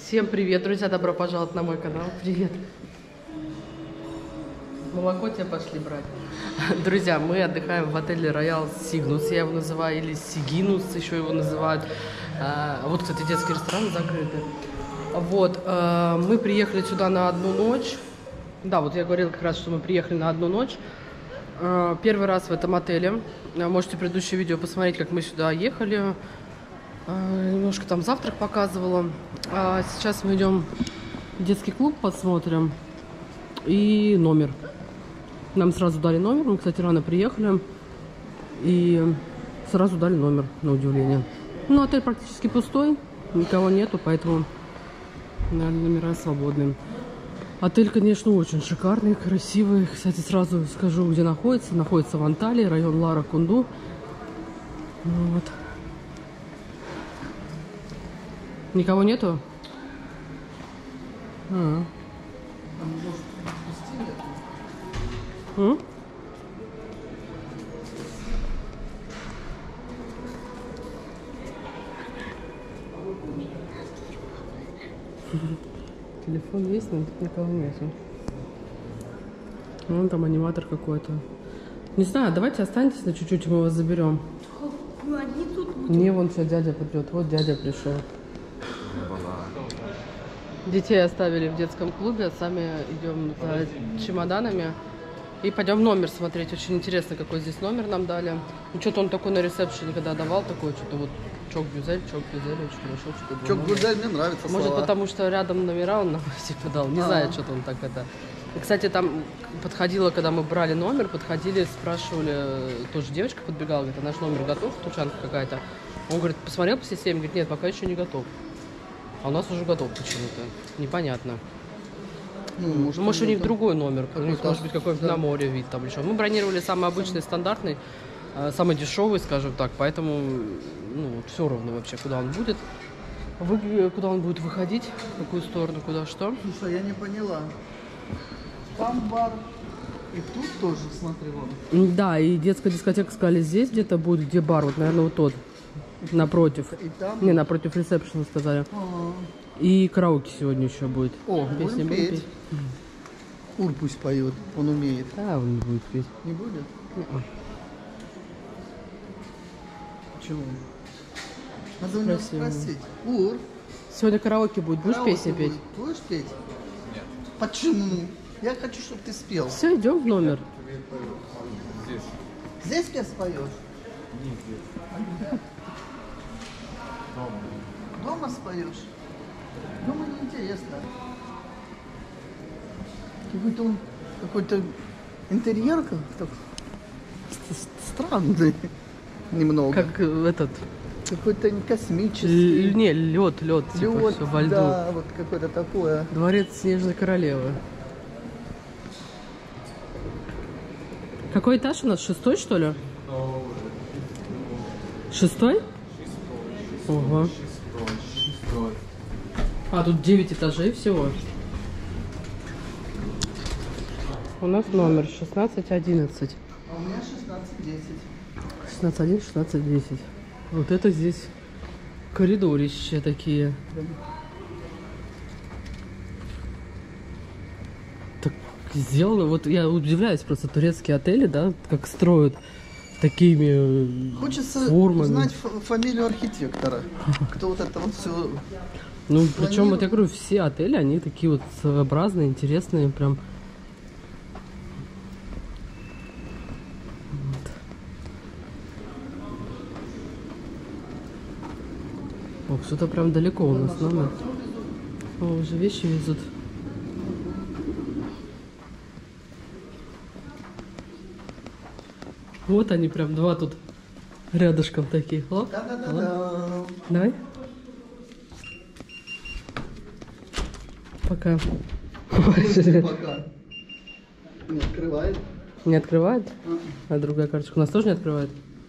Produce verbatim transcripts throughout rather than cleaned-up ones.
Всем привет, друзья, добро пожаловать на мой канал. Привет. Молоко тебе пошли брать. Друзья, мы отдыхаем в отеле Роял Сигнус, я его называю, или Сигинус еще его называют. Вот, кстати, детский ресторан закрытый. Вот, мы приехали сюда на одну ночь. Да, вот я говорила как раз, что мы приехали на одну ночь. Первый раз в этом отеле. Можете предыдущее видео посмотреть, как мы сюда ехали. Немножко там завтрак показывала. А сейчас мы идем в детский клуб, посмотрим. И номер. Нам сразу дали номер. Мы, кстати, рано приехали. И сразу дали номер, на удивление. Ну, отель практически пустой. Никого нету, поэтому, наверное, номера свободные. Отель, конечно, очень шикарный, красивый. Кстати, сразу скажу, где находится. Находится в Анталии, район Лара Кунду. Вот. Никого нету? А. А? Телефон есть, но тут никого нету. Вон там аниматор какой-то. Не знаю, давайте останьтесь на чуть-чуть, мы вас заберем. Ну, они тут будут. Не, вон сейчас дядя придет. Вот дядя пришел. Детей оставили в детском клубе, сами идем за чемоданами и пойдем номер смотреть. Очень интересно, какой здесь номер нам дали. Ну, что-то он такой на ресепшене, когда давал, такой что-то вот чок-бюзель, чок-бюзель, очень хорошо. Чок-бюзель мне нравится. Может, слова. потому что рядом номера он нам типа дал. Не А-а. знаю, что-то он так это. И, кстати, там подходила, когда мы брали номер, подходили, спрашивали, тоже девочка подбегала, говорит, а наш номер готов, тучанка какая-то. Он говорит, посмотрел по системе, говорит, нет, пока еще не готов. А у нас уже готов почему-то. Непонятно. Ну, может, может у них там другой номер. У них какой-то, может быть какой-то да. на море вид там еще. Мы бронировали самый обычный, стандартный, самый дешевый, скажем так. Поэтому, ну, все равно вообще, куда он будет. Вы, куда он будет выходить, в какую сторону, куда что. Слушай, я не поняла. Там бар. И тут тоже, смотри, вон. Да, и детская дискотека, сказали, здесь где-то будет, где бар, вот, наверное, вот тот. Напротив. И там? Не, напротив ресепшена сказали. А-а-а. И караоке сегодня еще будет. О, песни будем будем петь. петь? Ур пусть поет, он умеет. Да, он не будет петь. Не будет? Не-а. Почему? Надо у него Красиво. спросить. Ур, Сегодня караоке будет, будешь караоке песни петь? будет. Будешь петь? Нет. Почему? Я хочу, чтобы ты спел. Все, идем в номер. Здесь. Здесь пес поешь? Нет. Дома. Дома споешь? Дома неинтересно. Какой-то он, какой-то интерьер как-то странный немного. Как этот... Какой-то космический. Л- не, лед, лед, типа, Лёд, все во льду. да, вот какое-то такое. Дворец Снежной Королевы. Какой этаж у нас? Шестой, что ли? Шестой? Ого. А, тут девять этажей всего. У нас номер шестнадцать одиннадцать. А у меня шестнадцать десять. шестнадцать один, шестнадцать десять. Вот это здесь коридорища такие. Так сделано. Вот я удивляюсь просто, турецкие отели, да, как строят такими Хочется формами. узнать ф- фамилию архитектора. Кто вот это вот все. Ну, причем, вот я говорю, все отели, они такие вот своеобразные, интересные, прям. О, что-то прям далеко у нас номер. О, уже вещи везут. Вот они прям два тут рядышком такие. О, Да-да-да-да. давай. Пока. Пока. Не открывает. Не открывает? А другая карточка у нас тоже не открывает?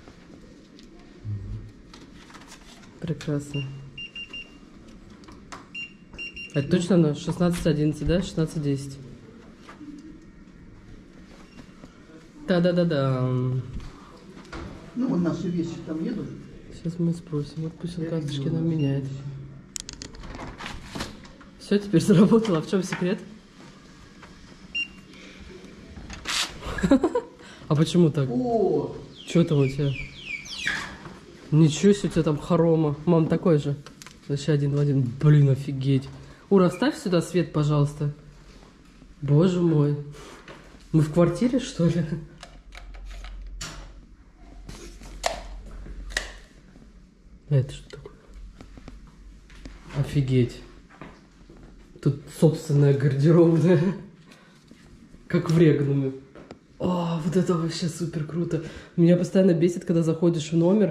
Прекрасно. Это точно оно? шестнадцать одиннадцать, да? шестнадцать десять. Да-да-да-да. Ну, вот наши вещи там едут. Сейчас мы спросим. Вот пусть он карточки нам меняет. Все, теперь заработало. В чем секрет? А почему так? О! Что там у тебя? Ничего себе, у тебя там хорома. Мам, такой же. Вообще один в один. Блин, офигеть. Ура, вставь сюда свет, пожалуйста. Боже мой. Мы в квартире, что ли? Это что такое? Офигеть. Тут собственная гардеробная. Как в Регнуме. О, вот это вообще супер круто. Меня постоянно бесит, когда заходишь в номер.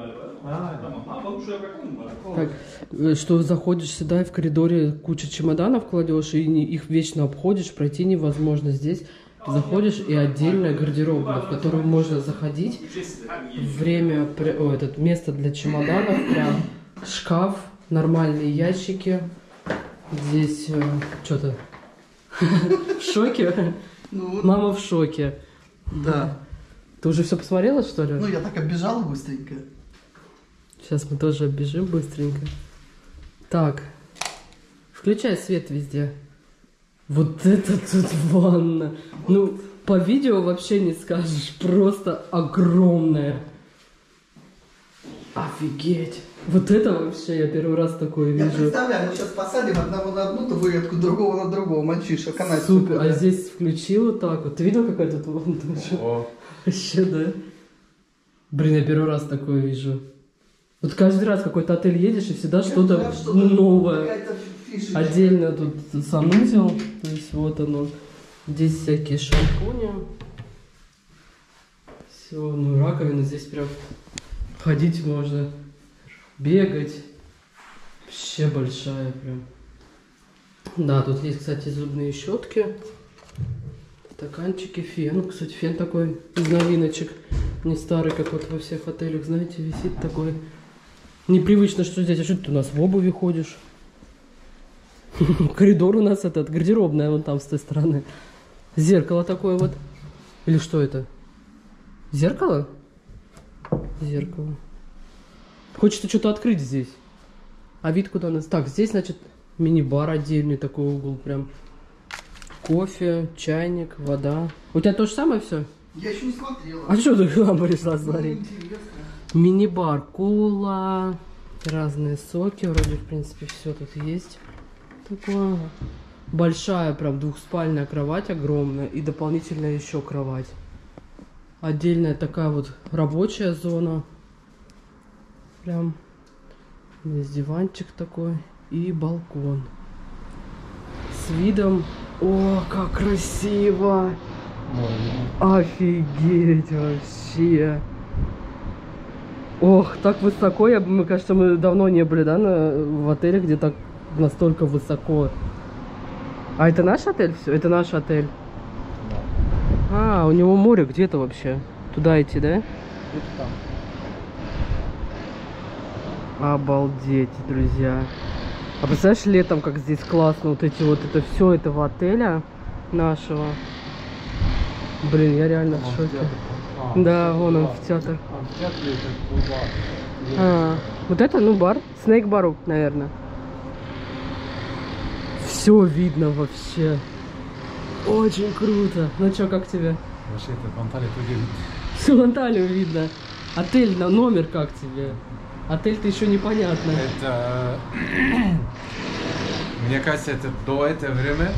Так, что заходишь сюда и в коридоре куча чемоданов кладешь, и не- их вечно обходишь, пройти невозможно. Здесь заходишь и отдельная гардеробная, в которую можно заходить. Время, при- о, этот, место для чемоданов, прям шкаф, нормальные ящики. Здесь э, что-то в шоке. Ну, Мама в шоке. да. Ты уже все посмотрела, что ли? Ну, я так оббежала быстренько. Сейчас мы тоже оббежим быстренько. Так. Включай свет везде. Вот это тут ванна. Ну, по видео вообще не скажешь. Просто огромная. Офигеть. Вот это вообще я первый раз такое Я вижу. представляю, мы сейчас посадим одного на одну табуретку, другого на другого, мальчишка, канать. Супер. А здесь включил вот так вот. Ты видел, какая тут ванна? Вообще, да? Блин, я первый раз такое вижу. Вот каждый раз в какой-то отель едешь, и всегда что-то новое. Какая-то фишечка. Отдельно тут санузел, то есть вот оно. Здесь всякие шампуни. Все, ну раковина здесь прям ходить можно, бегать. Вообще большая прям. Да, тут есть, кстати, зубные щетки, стаканчики, фен. Кстати, фен такой из новиночек, не старый, как вот во всех отелях, знаете, висит такой. Непривычно, что здесь. А что ты у нас в обуви ходишь? Коридор у нас этот, гардеробная вон там с той стороны. Зеркало такое вот. Или что это? Зеркало? Зеркало. Хочется что-то открыть здесь. А вид куда у нас? Так, здесь, значит, мини-бар отдельный такой угол прям. Кофе, чайник, вода. У тебя то же самое все? Я еще не смотрела. А что ты к нам пришла Ну, смотреть? интересно. Мини-бар, кола, разные соки, вроде, в принципе, все тут есть. Такое. Большая, прям двухспальная кровать огромная и дополнительная еще кровать. Отдельная такая вот рабочая зона. Прям здесь диванчик такой и балкон. С видом... О, как красиво! Офигеть вообще! Ох, так высоко, я, мне кажется, мы давно не были, да, на, в отеле, где так настолько высоко. А это наш отель все? Это наш отель? А, у него море где-то вообще. Туда идти, да? Обалдеть, друзья. А представляешь, летом, как здесь классно, вот эти вот, это все этого отеля нашего. Блин, я реально в шоке. Да, вон он, в театр. А, вот это, ну, бар. Снейк-бару, наверное. Все видно вообще. Очень круто. Ну что, как тебе? Вообще это в Анталии тоже видно. Всю Анталию видно. Отель, на номер как тебе? Отель-то еще непонятно. Это... Мне кажется, это до этого времени...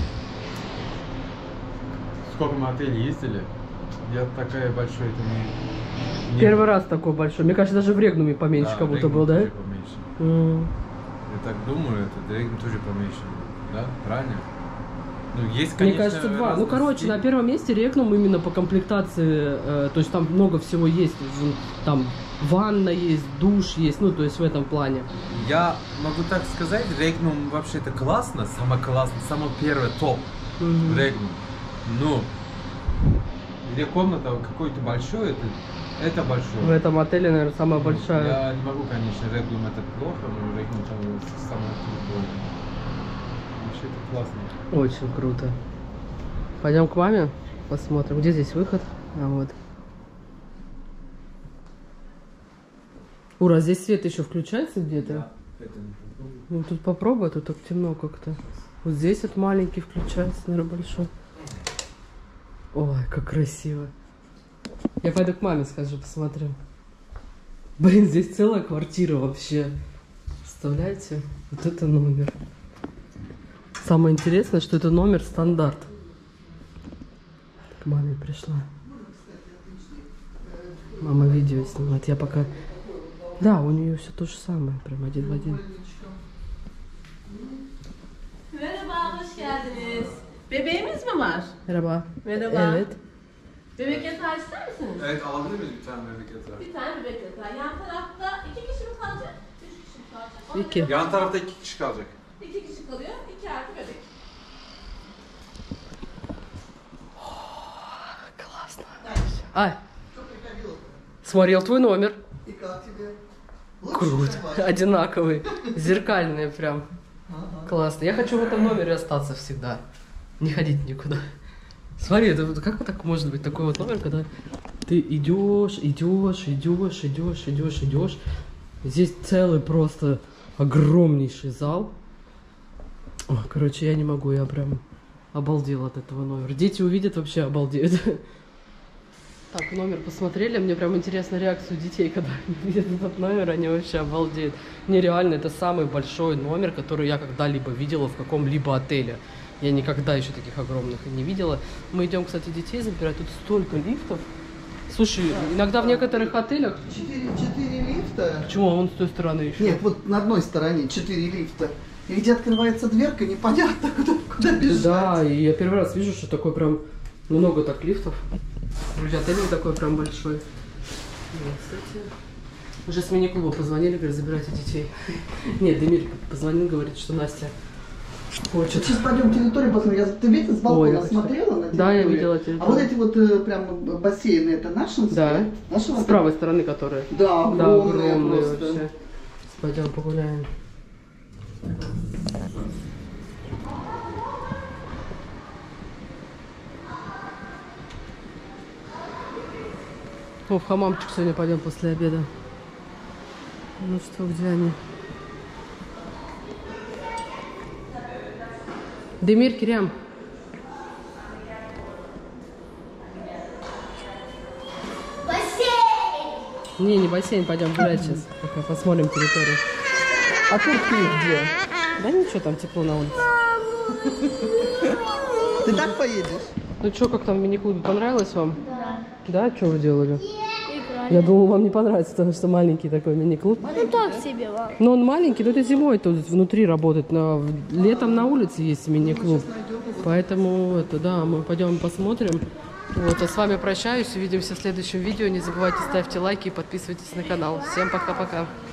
Сколько мы отелей ездили, я такая большой это не... не- Первый раз такой большой. Мне кажется, даже в Регнуме поменьше Да, как будто Регнум был, да? тоже поменьше. М. Я так думаю, это Регнум тоже поменьше, да? Правильно? Ну, есть, Мне конечно, кажется, два. Ну, разные короче, стили. на первом месте Регнум именно по комплектации. э, то есть там много всего есть. В- Там ванна есть, душ есть. Ну, то есть в этом плане. Я могу так сказать, Регнум вообще это классно, самое классное, самое первое топ. Мгм. Регнум. Ну, где комната какой-то большой, это, это большой. В этом отеле, наверное, самая большая. Я не могу, конечно, Регнум это плохо, но Регнум там самое крутое. Вообще это классно. Очень круто. Пойдем к маме, посмотрим, где здесь выход. А вот. Ура, здесь свет еще включается где-то? Это не Ну тут попробуй, а тут так темно как-то. Вот здесь вот маленький включается, наверное, большой. Ой, как красиво. Я пойду к маме скажу, посмотрю. Блин, здесь целая квартира вообще. Представляете? Вот это номер. Самое интересное, что это номер стандарт. К маме пришла. Мама видео снимает. Я пока... Да, у нее все то же самое. Прям один в один. Merhaba, hoş geldiniz. Bebeğimiz mi var? Merhaba. Merhaba. Evet. Bebek yatağı ister misiniz? Evet, alabilir miyiz bir tane bebek yatağı? Bir tane bebek yatağı. Yan tarafta iki kişi mi kalacak? Üç kişi mi kalacak? Ona İki. göre Yan tarafta iki kişi kalacak. İki kişi kalıyor. İki artı bebek. Классно. Ай, смотрел твой номер. И как тебе? Круто. Одинаковый. Зеркальные прям. Классно. Я хочу в этом номере остаться всегда. Не ходить никуда. Смотри, это вот как так может быть такой вот номер, когда ты идешь, идешь, идешь, идешь, идешь, идешь. Здесь целый просто огромнейший зал. О, короче, я не могу, я прям обалдел от этого номера. Дети увидят, вообще обалдеют. Так, номер посмотрели, мне прям интересна реакция детей, когда они видят этот номер, они вообще обалдеют. Нереально, это самый большой номер, который я когда-либо видела в каком-либо отеле. Я никогда еще таких огромных и не видела. Мы идем, кстати, детей забирать, тут столько лифтов. Слушай, иногда в некоторых отелях... Четыре, четыре лифта. Почему он с той стороны еще? Нет, вот на одной стороне четыре лифта. И где открывается дверка, непонятно, куда, куда бежать. Да, и я первый раз вижу, что такой прям много так лифтов. Друзья, отель такой прям большой. Вот, кстати, уже с мини-клуба позвонили, говорят, забирайте детей. Нет, Демир позвонил, говорит, что Настя хочет. Сейчас пойдем территорию посмотрим. Я- Ты видишь, с балкона Ой, смотрела на территорию? да, я видела территорию. А вот эти вот э, прям бассейны, это наши? Да. Наши С правой стороны, которые. Да, огромные, Да, огромные просто. вообще. Пойдем погуляем. О, в хамамчик сегодня пойдем после обеда. Ну что, где они? Демир, Кирям. Бассейн! Не, не бассейн, пойдем гулять сейчас. Пока посмотрим территорию. А тут ты где? Да ничего, там тепло на улице. Ты так поедешь? Ну что, как там в мини-клубе, понравилось вам? Да. Да, что вы делали? Играли. Я думала, вам не понравится, потому что маленький такой мини-клуб. Ну так себе, ладно. Но он маленький, но это зимой тут внутри работает. Но летом на улице есть мини-клуб. Поэтому это, да, мы пойдем посмотрим. Вот, а с вами прощаюсь. Увидимся в следующем видео. Не забывайте, ставьте лайки и подписывайтесь на канал. Всем пока-пока.